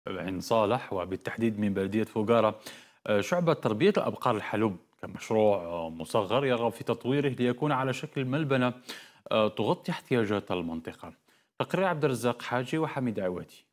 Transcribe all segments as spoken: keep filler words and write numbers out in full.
عين صالح وبالتحديد من بلدية فوقارة. آه، شعبة تربية الأبقار الحلوب كمشروع آه، مصغر يرغب في تطويره ليكون على شكل ملبنة آه، تغطي احتياجات المنطقة. تقرير عبد الرزاق حاجي وحميد عواتي.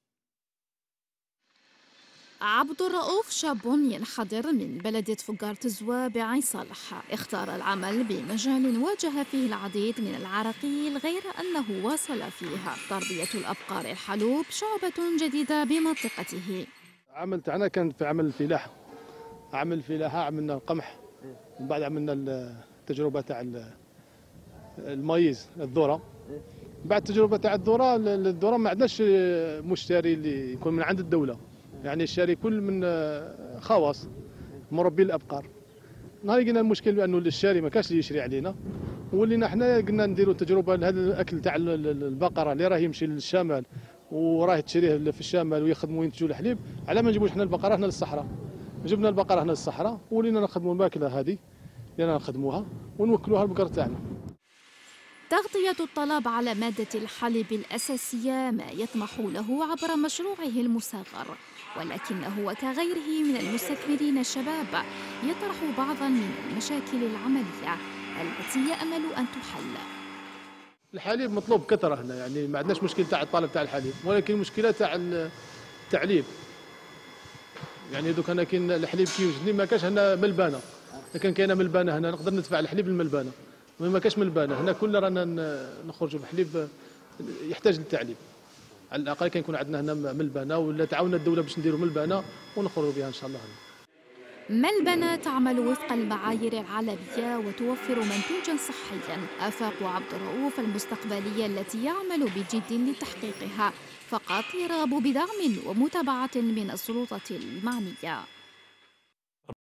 عبد الرؤوف شاب ينحدر من بلدة فقار تزوى بعين صالح. اختار العمل بمجال واجه فيه العديد من العراقيل، غير أنه واصل فيها تربية الأبقار الحلوب شعبة جديدة بمنطقته. عمل تاعنا كان في عمل الفلاحة. عمل الفلاحة عملنا القمح، ومن بعد عملنا التجربة تاع المايز الذرة. بعد التجربة تاع الذرة الذرة ما عندناش مشتري اللي يكون من عند الدولة، يعني الشاري كل من خواص مربي الأبقار. نهار لقينا المشكل بأنه الشاري ما كاش اللي يشري علينا، ولينا حنا قلنا نديروا تجربة لهذا الأكل تاع البقرة اللي راه يمشي للشمال وراه تشريه في الشمال ويخدموا وينتجوا الحليب، على ما نجيبوش حنا البقرة هنا للصحراء. جبنا البقرة هنا للصحراء ولينا نخدموا الماكلة هذه لينا نخدموها ونوكلوها البقر تاعنا. تغطية الطلب على مادة الحليب الأساسية ما يطمح له عبر مشروعه المصغر، ولكنه وكغيره من المستثمرين الشباب يطرح بعضا من المشاكل العملية التي يأمل أن تحل. الحليب مطلوب كثرة هنا، يعني ما عندناش مشكل تاع الطلب تاع الحليب، ولكن المشكلة تاع التعليب. يعني دوك انا كاين الحليب كيوجدني ما كاش هنا ملبانه، لكن كاينه ملبانه هنا نقدر ندفع الحليب للملبانه، ما كاش ملبانه هنا كل رانا نخرجوا بحليب يحتاج للتعليب. على الاقل كان يكون عندنا هنا ملبانه، ولا تعاوننا الدوله باش نديروا ملبانه ونخرجوا بها ان شاء الله. ملبنة تعمل وفق المعايير العالمية وتوفر منتوجا صحيا. آفاق عبد الرؤوف المستقبلية التي يعمل بجد لتحقيقها فقط يرغب بدعم ومتابعة من السلطة المعنية.